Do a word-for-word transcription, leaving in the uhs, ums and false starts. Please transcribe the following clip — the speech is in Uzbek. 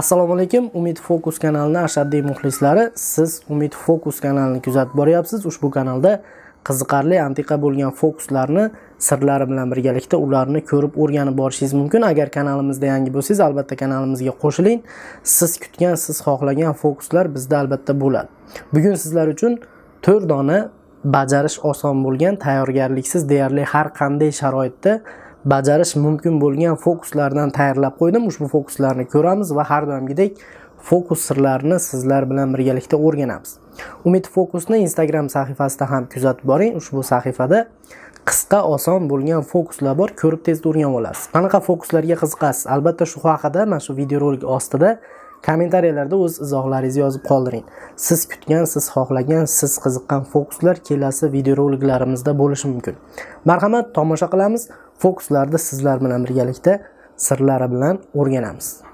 Assalomu alaykum, Umid Fokus kanalining ashaddiy muxlislari. Siz Umid Fokus kanalini kuzatib boryapsiz. Ushbu kanalda qiziqarli, antiqa bo'lgan fokuslarni sirlari bilan birgalikda ularni ko'rib o'rganib borishingiz mumkin. Agar kanalimizda yangi bo'lsangiz, albatta kanalimizga qo'shiling. Siz kutgan, siz xohlagan fokuslar bizda albatta bo'ladi. Bugun sizlar uchun to'rt dona bajarish oson bo'lgan, tayyorgarliksiz deyarli har qanday sharoitda bajarish mumkin bo'lgan fokuslardan tayyorlab qo'ydim. Ushbu fokuslarni ko'ramiz va har doimgidek fokus sirlarini sizlar bilan birgalikda o'rganamiz. Umid Fokusni Instagram sahifasida ham kuzatib boring. Ushbu sahifada qisqa, oson bo'lgan fokuslar bor. Ko'rib tezda o'rganib olasiz. Qanaqa fokuslarga qiziqasiz? Albatta shu haqida mana shu videorolik ostida kommentariyalarda o'z izohlaringizni yozib qoldiring. Siz kutgan, siz xohlagan, siz qiziqqan fokuslar kelasi videoroliklarimizda bo'lishi mumkin. Marhamat, tomosha qilamiz. Fokuslarda sizlar bilan birgalikda sirlari bilan o'rganamiz.